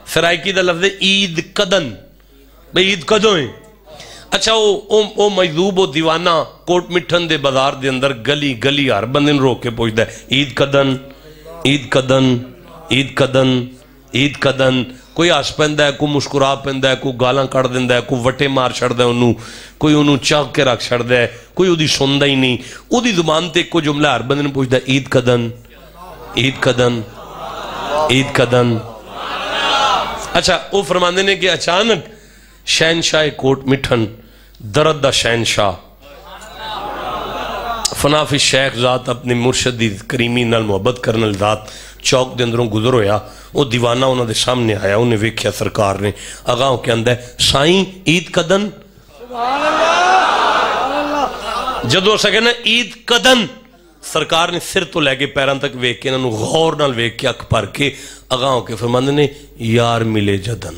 سرائکی دا لفظ عید کدن، بھئی عید کدوں ہیں؟ اچھا وہ مجذوب و دیوانہ کوٹ مٹھن دے بازار دے اندر گلی گلی ہر بندے رو کے پوچھتا ہے عید کدن، عید کدن، عید کدن، عید کدن. کوئی ہس پیندا ہے، کوئی مسکرا پیندا ہے، کوئی گالاں کڑ دیندا ہے، کوئی وٹے مار چھڑدا ہے انہوں، کوئی انہوں چاک کے رکھ چھڑدا ہے، کوئی اودی سندا ہی نہیں. اودی زبان تے کوئی جملہ ہر بندے نے پوچھدا ہے عید کدن، عید کدن، عید کدن. اچھا وہ فرماندے نے کہ اچانک شہنشاہ کوٹ مٹھن درد دا شہنشاہ فنافی شیخ ذات اپنی مرشدی کریمی نال محبت کرنے ذات چوک دے اندروں گزر ہویا. وہ دیوانہ انہوں دے سامنے آیا، انہیں ویکھیا سرکار نے اگاہوں کے اندر سائیں عید کدن. جدو سکے نا عید کدن، سرکار نے سر تو لے کے پیران تک ویکھ کے انہوں غور نال ویکھ کے اکھ پر کے اگاہوں کے فرماندے نے یار ملے جدن.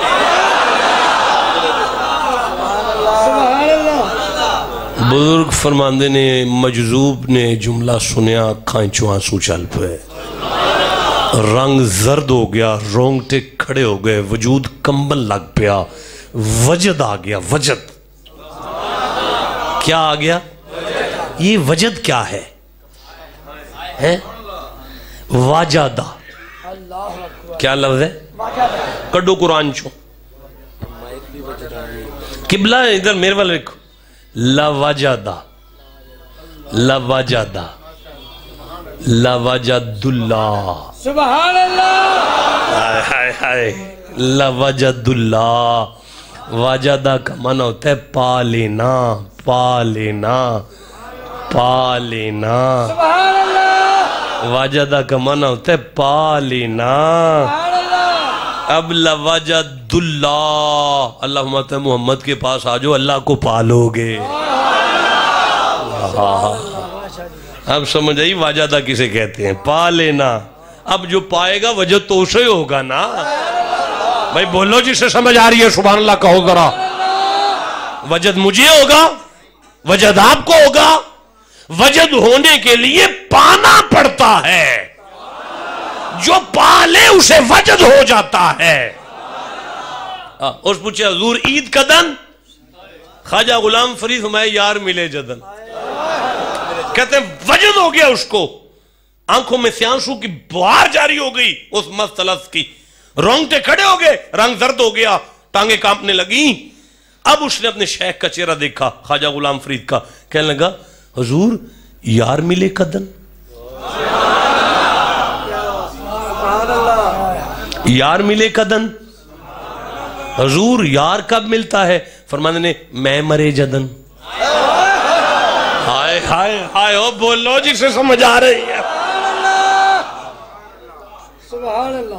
بزرگ فرماندے نے مجذوب نے جملہ سنیا کھائیں چوہاں سو چل پہ، رنگ زرد ہو گیا، رونگٹے کھڑے ہو گئے، وجود کمبل لگ پیا، وجد آ گیا. وجد کیا آ گیا؟ یہ وجد کیا ہے؟ واجدہ. کیا لفظ ہے؟ کڈو قرآن چو قبلہ ادھر میرے والے رکھو. لوجدہ، لوجدہ، لوجد اللہ. سبحان اللہ. ہائے ہائے، لوجد اللہ. واجدہ کا معنی ہوتا ہے پا لینا، پا لینا، پا لینا. سبحان اللہ. واجدہ کا معنی ہوتا ہے پا لینا. اب لوجد اللہ، اللہم تے محمد کے پاس آجو، اللہ کو پالو گے. اب سمجھ آئی واجدہ کسے کہتے ہیں؟ پا لینا. اب جو پائے گا وجد تو اسے ہوگا نا. بھائی بولو جسے سمجھ آ رہی ہے سبحان اللہ کہو ذرا. وجد مجھے ہوگا، وجد آپ کو ہوگا. وجد ہونے کے لیے پانا پڑتا ہے، جو پالے اسے وجد ہو جاتا ہے. اس پوچھے حضور عید کدن؟ خواجہ غلام فرید فرمائے یار ملے جدن. کہتے ہیں وجد ہو گیا اس کو، آنکھوں میں سے آنسو کی بہار جاری ہو گئی اس مست لفظ کی، رونگٹے کھڑے ہو گئے، رنگ زرد ہو گیا، ٹانگیں کانپنے لگیں. اب اس نے اپنے شیخ کا چہرہ دیکھا، خواجہ غلام فرید کا، کہنے لگا حضور یار ملے کدن؟ یار ملے کدن؟ حضور یار کب ملتا ہے؟ فرمانے نے میں مرے جدن. ہائے ہائے ہائے، او بولو جسے سمجھ آ رہی ہے. سبحان اللہ.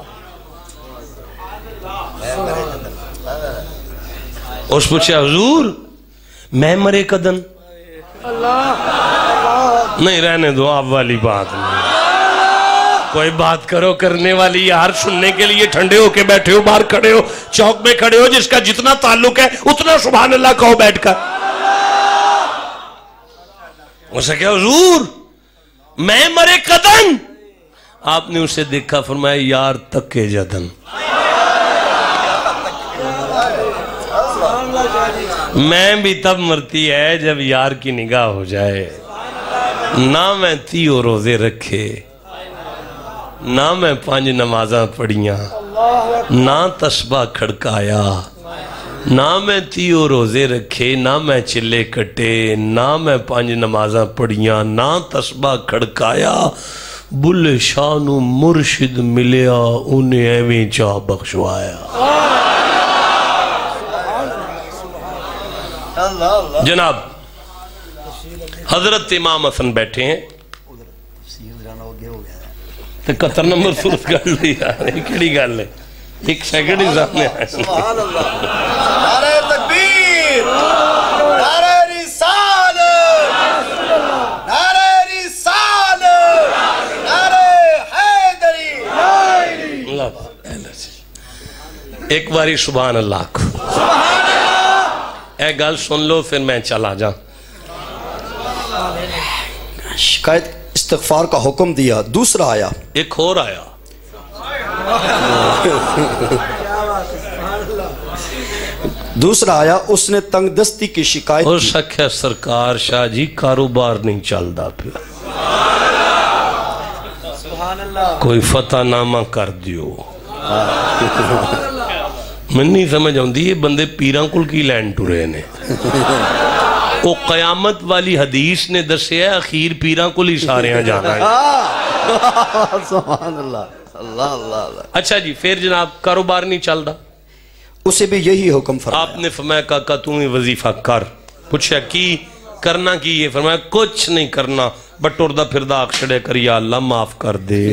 اس پوچھے حضور میں مرے کدن؟ نہیں رہنے دو، آپ والی بات نہیں، کوئی بات کرو کرنے والی. یار سننے کے لیے ٹھنڈے ہو کے بیٹھے ہو، باہر کھڑے ہو، چوک میں کھڑے ہو، جس کا جتنا تعلق ہے اتنا سبحان اللہ کہو بیٹھ کر. اسے کہا حضور میں مرے کدن؟ آپ نے اسے دیکھا، فرمایا یار تکے جدن. میں بھی تب مرتی ہے جب یار کی نگاہ ہو جائے. نہ میں 30 روزے رکھے، نہ میں 5 نمازاں پڑھیاں، نہ تسبیح کھڑکایا، نہ میں 30 روزے رکھے، نہ میں چلے کٹے، نہ میں 5 نمازاں پڑھیاں، نہ تسبیح کھڑکایا. بل شاہ نو مرشد ملیا، انہیں ایویں چاہ بخشوایا. جناب حضرت امام حسن بیٹھے ہیں، تو 71 نمبر سورت گل لی یار، یہ کیڑی گل ہے؟ ایک سیکنڈ ہی سامنے آئے. سبحان اللہ. نعرہ تکبیر، نعرہ رسالت، نعرہ رسالت، نعرہ حیدری. ایک باری سبحان اللہ کو اے گل سن لو پھر میں چلا جا. شکایت استغفار کا حکم دیا، دوسرا آیا، ایک اور آیا. دوسرا آیا اس نے تنگ دستی کی شکایت اور کی. سکھیا سرکار شاہ جی کاروبار نہیں چلتا پھر کوئی فتح نامہ کر دیو. میں نہیں سمجھ آؤں یہ بندے پیران کل کی لین ٹورے نے وہ قیامت والی حدیث نے دسیا اخیر پیران کل ہی سارے ہیں جانا ہے. سبحان اللہ. اللہ اللہ. اچھا جی پھر جناب کاروبار نہیں چلتا اسے بھی یہی حکم فرمایا. آپ نے فرمایا کاکا تم ہی وظیفہ کر. پوچھا کی کرنا کی یہ فرمایا کچھ نہیں کرنا بٹ اردہ پھردہ اکشڑے کر یا اللہ معاف کر دے.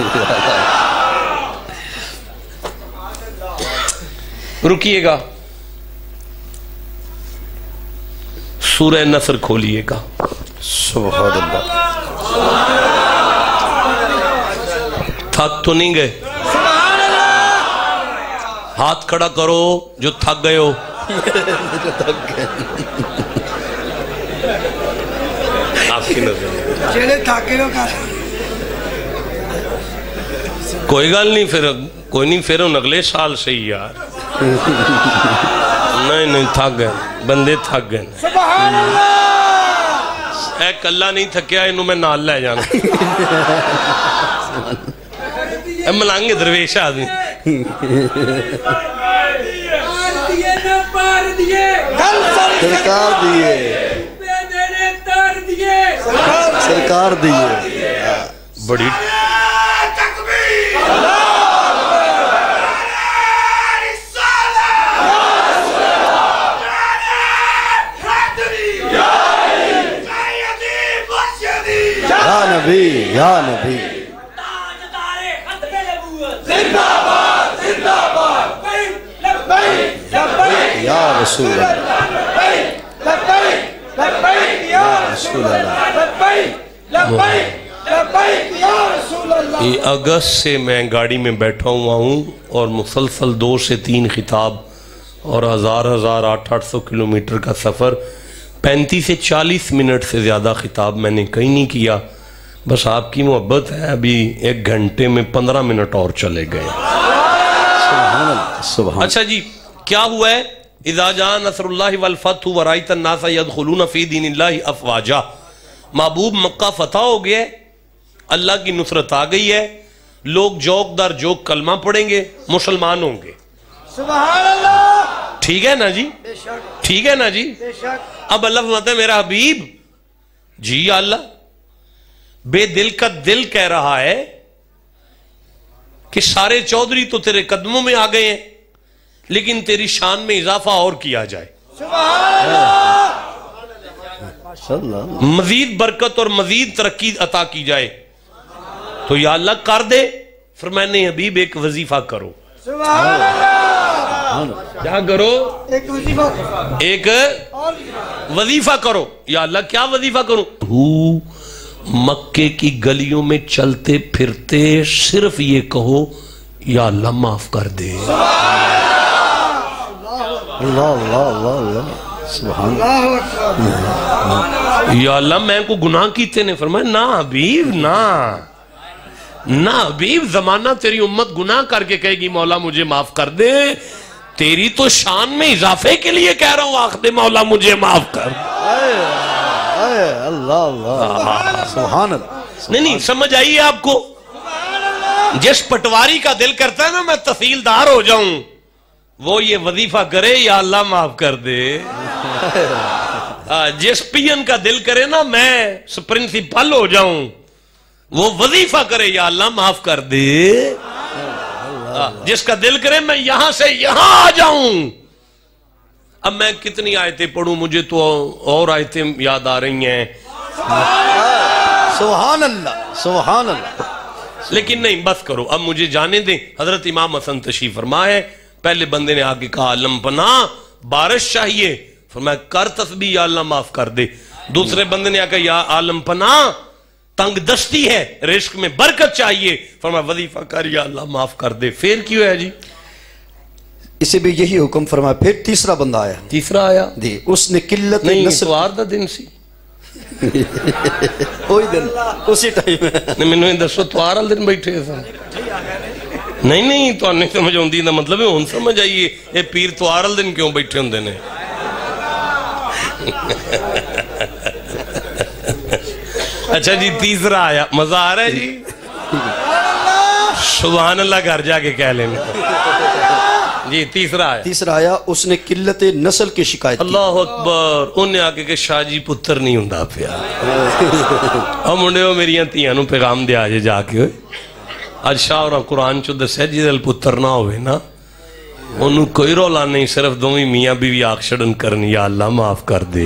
رکیے گا سورہ نصر کھولیے گا. سبحان اللہ. تھک تو نہیں گئے؟ ہاتھ کھڑا کرو جو تھک گئے ہو. آپ کی نظر کوئی گل نہیں پھر کوئی نہیں پھر اگلے سال سے ہی یار. نہیں تھک گئے بندے تھک گئے. اے کلا نہیں تھکیا انہوں میں نال لے جانا. اے ملانگے درویش آدمی سرکار دیئے سرکار دیئے بڑی یا نبی یا نبی. یا رسول اللہ یا رسول اللہ. یہ اگست سے میں گاڑی میں بیٹھا ہوا ہوں اور مسلسل 2 سے 3 خطاب اور 800 کلومیٹر کا سفر 35 سے 40 منٹ سے زیادہ خطاب میں نے کہیں نہیں کیا. بس آپ کی محبت ہے ابھی 1 گھنٹے میں 15 منٹ اور چلے گئے. اچھا جی کیا ہوا ہے؟ اذا جاء نصر اللہ والفتح ورائت الناس يدخلون فی دین اللہ افواجا. محبوب مکہ فتح ہو گیا ہے اللہ کی نصرت آ گئی ہے لوگ جوک در جوک کلمہ پڑھیں گے مسلمان ہوں گے. سبحان اللہ. ٹھیک ہے نا جی ٹھیک ہے نا جی. اب اللہ فرماتا ہے میرا حبیب جی اللہ بے دل کا دل کہہ رہا ہے کہ سارے چودھری تو تیرے قدموں میں آ گئے ہیں لیکن تیری شان میں اضافہ اور کیا جائے. مزید برکت اور مزید ترقی عطا کی جائے تو یا اللہ کر دے. فرمانے حبیب ایک وظیفہ کرو. کیا کرو؟ ایک وظیفہ کرو. یا اللہ کیا وظیفہ کروں؟ مکے کی گلیوں میں چلتے پھرتے صرف یہ کہو یا اللہ معاف کر دے. اللہ اللہ اللہ اللہ. سبحان اللہ. یا اللہ میں کو گناہ کیتے نے. فرمایا نا حبیب نا حبیب زمانہ تیری امت گناہ کر کے کہے گی مولا مجھے معاف کر دے. تیری تو شان میں اضافے کے لیے کہہ رہا ہوں آخر مولا مجھے معاف کر. اللہ اللہ. سبحان اللہ. نہیں سمجھ آئیے آپ کو. جس پٹواری کا دل کرتا ہے نا میں تحصیلدار ہو جاؤں وہ یہ وظیفہ کرے یا اللہ معاف کر دے. جس پین کا دل کرے نا میں پرنسپل ہو جاؤں وہ وظیفہ کرے یا اللہ معاف کر دے. جس کا دل کرے میں یہاں سے یہاں آ جاؤں. اب میں کتنی آیتیں پڑھوں مجھے تو اور آیتیں یاد آ رہی ہیں. سبحان اللہ سبحان اللہ. لیکن نہیں بس کرو اب مجھے جانے دیں. حضرت امام حسن تشریف فرما ہے. پہلے بندے نے آگے کہا علم پناہ بارش چاہیے. فرمایا کر تسبیح یا اللہ معاف کر دے. دوسرے بندے نے آگے یا عالم پناہ تنگ دستی ہے رزق میں برکت چاہیے. فرمایا وظیفہ کر یا اللہ معاف کر دے. پھر کیوں ہے جی؟ اسے بھی یہی حکم فرمایا. پھر تیسرا بندہ آیا. تیسرا آیا دی اس نے قلت نہیں نسل اتوار دا دن سی وہی دن اسی ٹائم نہیں میں نے دسو اتوار والے دن بیٹھے سن نہیں تو نہیں سمجھ آتی نا مطلب ہوں سمجھ آئیے یہ پیر توار دن کیوں بیٹھے ہوندے نے اچھا جی تیسرا آیا مزہ آ رہا ہے جی سبحان اللہ گھر جا کے کہہ لینا جی تیسرا آیا اس نے قلت نسل کی شکایت کی اللہ اکبر انہیں آکے کہ شاہ جی پتر نہیں ہوں پیا اور منڈے ہو میری تیانوں پیغام دے آجے جا کے ہوئے آج شاہ اور قرآن چو دس ہے جی دل پتر نہ ہوئے نا انہوں کوئی رولا نہیں صرف دومی میاں بیوی آکشڑن کرنی یا اللہ معاف کر دے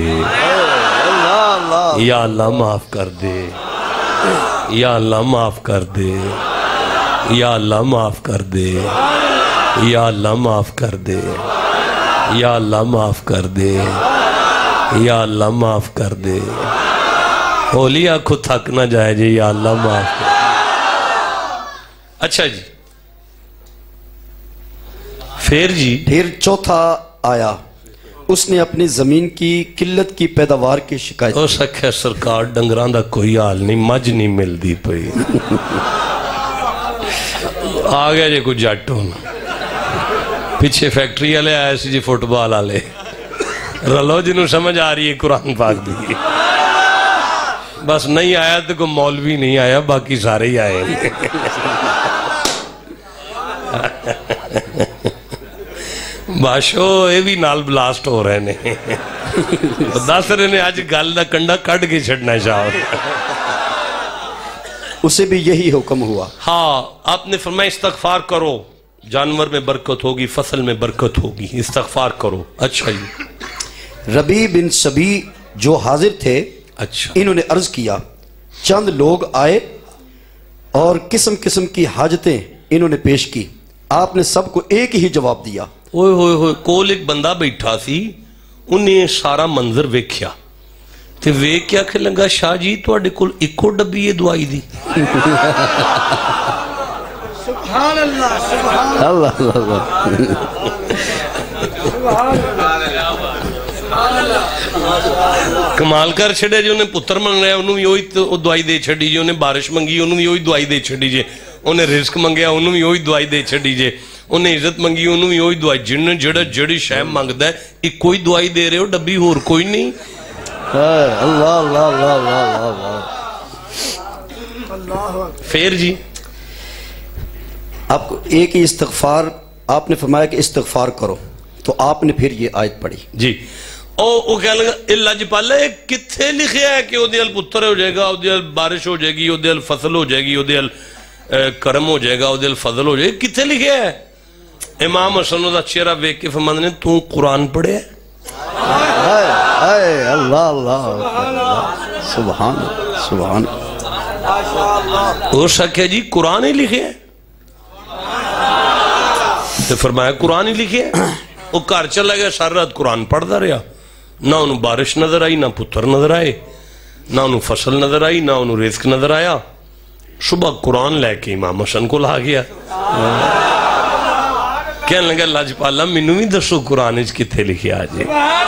یا اللہ معاف کر دے یا اللہ معاف کر دے یا اللہ معاف کر دے یا اللہ معاف کر دے یا اللہ معاف کر دے یا اللہ معاف کر دے ہولی آنکھو تھک نہ جائے جی یا اللہ معاف کر دے اچھا جی پھر چوتھا آیا اس نے اپنی زمین کی قلت کی پیداوار کی شکایت او سکھے سرکار ڈنگران دا کوئی حال نہیں مجھ نہیں مل دی پئی آگیا جی کچھ جٹ ہونا پیچھے فیکٹری والے آئے سی جی فٹ بال والے رلو جنہوں سمجھ آ رہی ہے قرآن پاک دی بس نہیں آیا تو کوئی مولوی نہیں آیا باقی سارے ہی آئے باشو اے بھی نال بلاسٹ ہو رہے نے دس رہے نے آج گل دا کنڈا کٹ کے چھڑنا چاہو اسے بھی یہی حکم ہوا ہاں آپ نے فرمایا استغفار کرو جانور میں برکت ہوگی فصل میں برکت ہوگی استغفار کرو اچھا جی ربی بن سبی جو حاضر تھے اچھا انہوں نے عرض کیا چند لوگ آئے اور قسم قسم کی حاجتیں انہوں نے پیش کی آپ نے سب کو ایک ہی جواب دیا اوئے ہوئے ہوئے کول ایک بندہ بیٹھا سی انہیں سارا منظر ویکھیا تے ویکھیا کہ لگا شاہ جی تو اڈے کول ایکو ڈبی یہ دعائی دی سبحان اللہ سبحان اللہ کمال کر چھڑے جو انہیں پتر منگ رہے انہوں بھی ہوئی دعائی دے چھڑی جو انہیں بارش منگی انہوں بھی ہوئی دعائی دے چھڑی جے انہیں رزق منگیا انہوں بھی ہوئی دعائی دے چھڑی جے انہیں عزت منگی انہوں بھی ہوئی دعائی جنہیں جڑی شاہ مانگ دا ہے ایک کوئی دعائی دے رہے ہو ڈبی ہور کوئی نہیں اللہ اللہ اللہ اللہ پھر جی آپ کو ایک ہی استغفار آپ نے فرمایا کہ استغفار کرو تو آپ نے پھر یہ آیت پڑھی جی وہ کہہ لگا اللہ جی پالا کتھے لکھیا ہے کہ وہ دیل پتر ہو جائے گا وہ دیل بارش ہو جائے گی وہ دیل فصل ہو جائے گی وہ دیل کرم ہو جائے گا وہ دیل فضل ہو جائے گا کتھے لکھیا ہے امام حسن دا چہرہ ویک کے فرماتے نے تو قرآن پڑھے ہے اللہ اللہ سبحان سبحان اور سکھے جی قرآن ہی لکھے ہے تو فرمایا قرآن ہی لکھے ہے وہ کار چلا گیا ساری رات قرآن پڑھتا رہا نہ انہوں بارش نظر آئی نہ پتر نظر آئے نہ انہوں فصل نظر آئی نہ انہوں رزق نظر آیا صبح قرآن لے کے امام حسن کو لا گیا کہنے لگا لاجپالا مینوں بھی دسو قرآن اچ کتھے لکھے آجے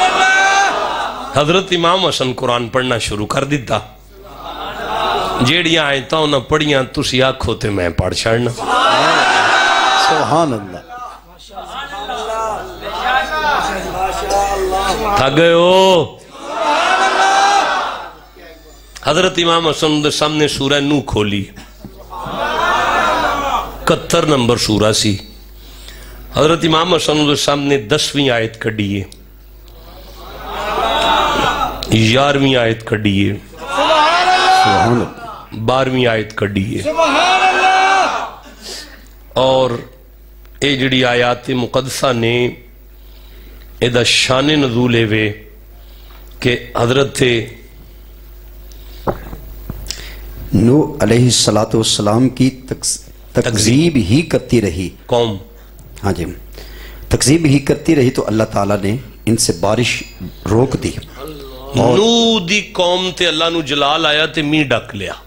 حضرت امام حسن قرآن پڑھنا شروع کر دیتا جیڑیاں آئیتا انہاں پڑھیاں تسی آنکھو تے میں پڑھ چھڑنا سبحان اللہ تھا گئے ہو حضرت امام حسن دے سامنے سورہ نو کھولی 71 نمبر سورہ سی حضرت امام حسن دے سامنے 10ویں آیت کھڑیے 11ویں آیت کھڑیے 12ویں آیت کھڑیے اور اے جڑی آیات مقدسہ نے ایدہ شان نزولے وے کہ حضرت نو علیہ السلام کی تکذیب ہی کرتی رہی قوم ہاں جی تکذیب ہی کرتی رہی تو اللہ تعالیٰ نے ان سے بارش روک دی نو دی قوم تے اللہ نو جلال آیا تے می ڈک لیا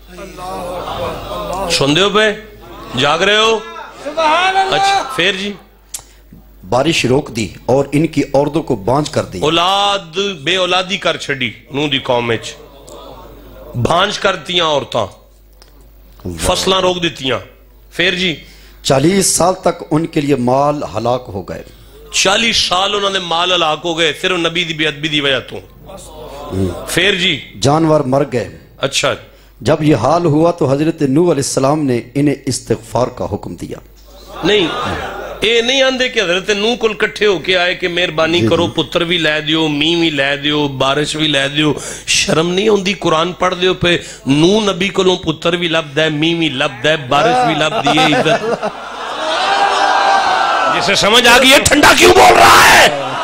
سن دے ہو پہ جاگ رہے ہو اچھا پھر جی بارش روک دی اور ان کی عورتوں کو بانج کر دی اولاد بے اولادی کر چھڑی نو دی قوم اچ بانج کرتیاں عورتاں فصلاں روک دیتیاں پھر جی 40 سال تک ان کے لیے مال ہلاک ہو گئے. 40 سال انہوں نے مال ہلاک ہو گئے صرف نبی دی بے ادبی دی وجہ تو. پھر جی جانور مر گئے. اچھا جب یہ حال ہوا تو حضرت نوح علیہ السلام نے انہیں استغفار کا حکم دیا. نہیں اے نہیں آندے کہ حضرت نوح کل کٹھے ہو کے آئے کہ مہربانی کرو پتر بھی لے دیو می بھی لے دیو بارش بھی لے دیو. شرم نہیں ہوندی قرآن پڑھ دیو پہ نوح نبی کلوں پتر بھی لب دے می بھی لب دے بارش بھی لب دیے. عزت جسے سمجھ آ گئی ہے ٹھنڈا کیوں بول رہا ہے.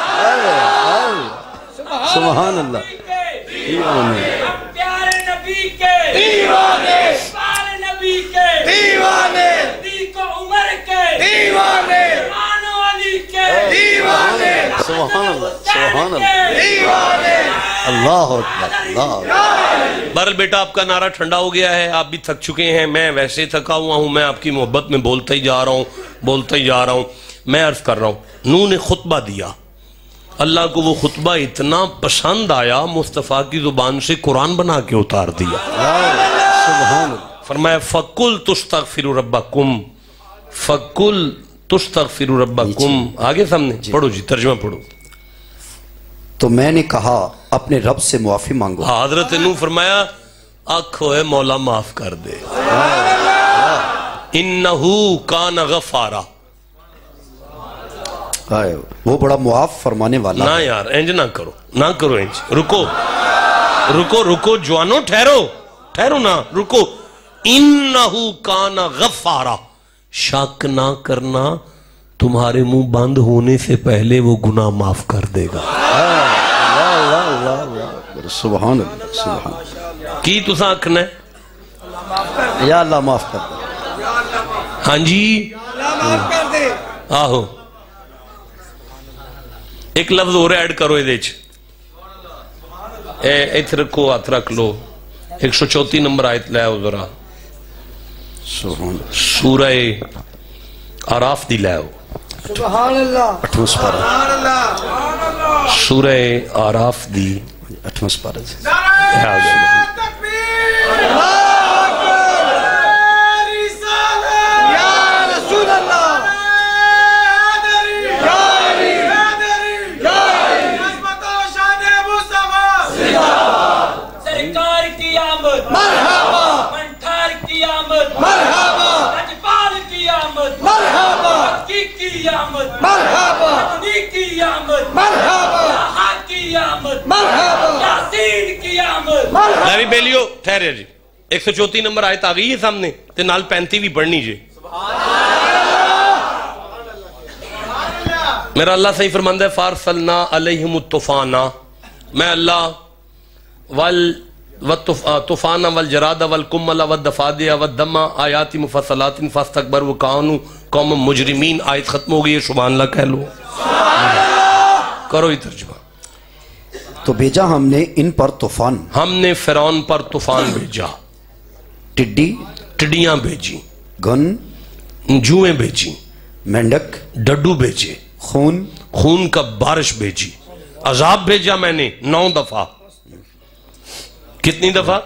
سبحان اللہ. پیارے نبی کے دیوانے پیارے نبی کے دیوانے صدیق عمر کے دیوانے عثمان و علی کے دیوانے سبحان اللہ. سبحان اللہ. دیوانے. اللہ اکبر. اللہ. بہرحال بیٹا آپ کا نعرہ ٹھنڈا ہو گیا ہے. آپ بھی تھک چکے ہیں. میں ویسے تھکا ہوا ہوں. میں آپ کی محبت میں بولتا ہی جا رہا ہوں. میں عرض کر رہا ہوں نوح نے خطبہ دیا. اللہ کو وہ خطبہ اتنا پسند آیا مصطفیٰ کی زبان سے قرآن بنا کے اتار دیا. سبحان اللہ. فرمایا فَقُلْ تُسْتَغْفِرُ رَبَّكُمْ فَقُلْ تُسْتَغْفِرُ رَبَّكُمْ. آگے سامنے پڑھو جی ترجمہ پڑھو. تو میں نے کہا اپنے رب سے معافی مانگو. حضرت نوح فرمایا آنکھو ہے مولا معاف کر دے. اِنَّهُ کَانَ غَفَارًا. وہ بڑا معاف فرمانے والا. نہ یار انج نہ کرو انج. رکو جوانو ٹھہرو نا رکو. انہو کان غفارا. شک نہ کرنا تمہارے منہ بند ہونے سے پہلے وہ گناہ معاف کر دے گا. سبحان اللہ. سبحان اللہ. کی تسا آکھنا ہے یا اللہ معاف کر دے. ہاں جی معاف کر دے. آہو ایک لفظ اور ایڈ کرو یہ ایتھ رکھو ہاتھ رکھ لو. 134 نمبر آیت لے آؤ ذرا. سبحان اللہ. سورہ آراف دی لے آؤ. سبحان اللہ. 8واں سپارہ. سبحان اللہ. سورہ آراف دی 8واں سپارہ. یا رسول اللہ. سرکار کی آمد مرحبا. منٹھار کی آمد مرحبا. رجپال کی آمد مرحبا. مکی کی آمد مرحبا. مدنی کی آمد مرحبا. یحییٰ کی آمد مرحبا. یاسین کی آمد. لاری بیلیو ٹھہرے جی. 134 نمبر آیت آگئی ہے سامنے تے نال 35 بھی پڑھنی جی. میرا اللہ صحیح فرماندہ ہے فارسلنا علیہم الطوفانا. میں اللہ والطوفان والجراد والکمل والدفادع والدم آیات مفصلات فاستکبروا وکانوا قوما مجرمین. آیت ختم ہو گئی ہے. سبحان اللہ کہہ لو. کرو ہی ترجمہ. تو بھیجا ہم نے ان پر طوفان. ہم نے فرعون پر طوفان بھیجا. ٹڈی ٹڈیاں بھیجی. گن جوئیں بھیجی. مینڈک ڈڈو بھیجے. خون کا بارش بھیجی. عذاب بھیجا میں نے 9 دفعہ. کتنی دفعہ؟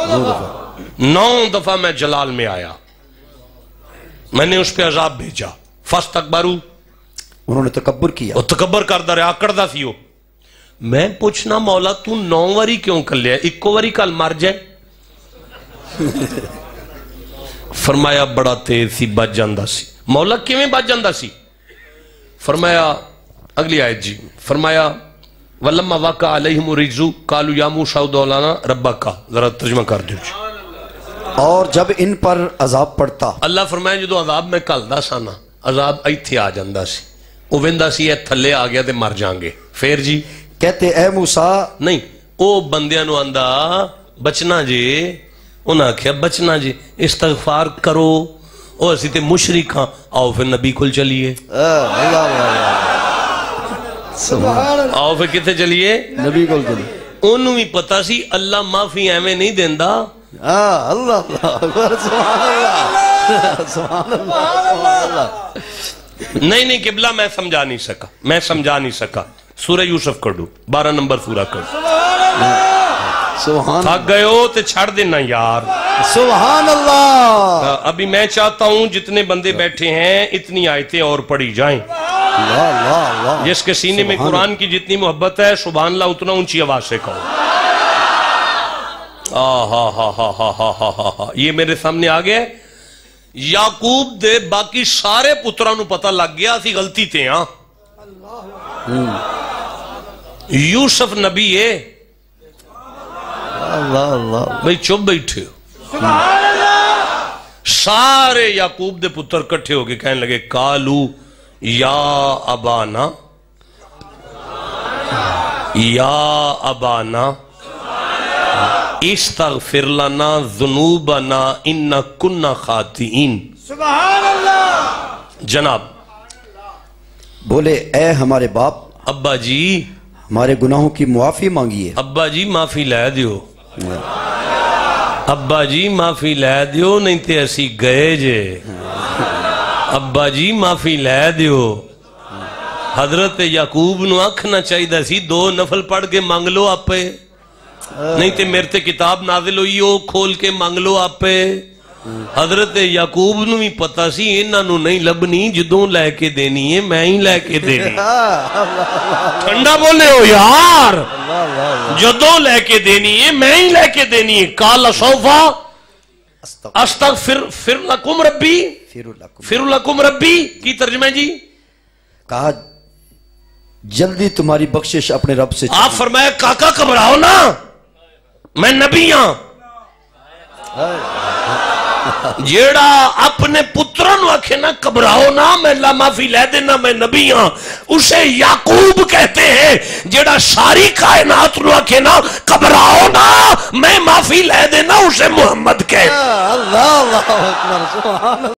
9 دفعہ میں جلال میں آیا. میں نے اس پہ عذاب بھیجا. فاستکبروا انہوں نے تکبر کیا. وہ تکبر کردہ رہا کردہ سیو. میں پوچھنا مولا تو 9 واری کیوں کر لیا؟ 1 واری کل مر جائے. فرمایا بڑا تیز سی بچ جاندہ سی. مولا کیویں بچ جاندہ سی؟ فرمایا اگلی آیت جی. فرمایا وَلَمَّا وَقَعَ عَلَيْهِمُ الرِّجْزُ قَالُوا يَا مُوسَىٰ ادْعُ لَنَا رَبَّكَ. ذرا ترجمہ کر دیو جی. اور جب ان پر عذاب پڑتا. اللہ فرمایا جدو عذاب میں کلدا سانا عذاب ایتھے آ جاندہ سی. وہ ویندا سی اے تھلے آ گیا تے مر جانگے. پھر جی کہتے اے موسیٰ. نہیں او بندیاں نو آندا بچنا جی. انہاں کہا بچنا جی استغفار کرو. او اسی تے مشرک ہاں. آؤ پھر نبی کل چلیے. آؤ پھر کتے چلیے نبی کول چلیے. انہوں بھی پتا سی اللہ معافی ایویں نہیں دیندہ. اللہ سبحان اللہ. سبحان اللہ. نہیں قبلہ میں سمجھا نہیں سکا. سورہ یوسف کر دو 12 نمبر سورہ کر. سبحان تھک گئے ہو تو چھڑ دینا یار. سبحان اللہ. ابھی میں چاہتا ہوں جتنے بندے بیٹھے ہیں اتنی آیتیں اور پڑھی جائیں. اللہ اللہ اللہ. جس کے سینے میں قرآن کی جتنی محبت ہے سبحان اللہ اتنا اونچی آواز سے کہو. یہ میرے سامنے آ گیا. یعقوب دے باقی سارے پتروں نو پتہ لگ گیا سی غلطی تے ہاں. یوسف نبی ہے. اللہ اللہ. بھئی چپ بیٹھے ہو. سبحان اللہ. سارے یعقوب دے پتر کٹھے ہو کے کہنے لگے کالو یا ابانا یا ابانا استغفر لنا ذنوبنا ان کنا خاطئین. سبحان اللہ. جناب بولے اے ہمارے باپ ابا جی ہمارے گناہوں کی معافی مانگیے. ابا جی معافی لے دیو. ابا جی معافی لے دیو نہیں تے اسی گئے جے. ابا جی معافی لے دیو. حضرت یعقوب نو آکھنا چاہیے سی 2 نفل پڑھ کے مانگ لو آپے. نہیں تے میرے تے کتاب نازل ہوئی ہو کھول کے مانگ لو آپے. حضرت یعقوب نو بھی پتا سی انہاں نو نہیں لبنی جدوں لے کے دینی ہے میں ہی لے کے دینی. ٹھنڈا بولے ہو یار. جدوں لے کے دینی ہے میں ہی لے کے دینی ہے. قال سوفا استغفر لکم ربی فر لکم ربی کی ترجمہ ہے جی. کہا جلدی تمہاری بخشش اپنے رب سے. آپ فرمایا کاکا گھبراؤ نا میں نبی ہاں. جیڑا اپنے پتروں نو آکھے نا گھبراؤ نا میں اللہ معافی لے دینا میں نبی ہاں اسے یعقوب کہتے ہیں. جیڑا ساری کائنات نو آکھے نا گھبراؤ نا میں معافی لے دینا اسے محمد کہتے ہیں. اللہ اللہ اکبر. سبحان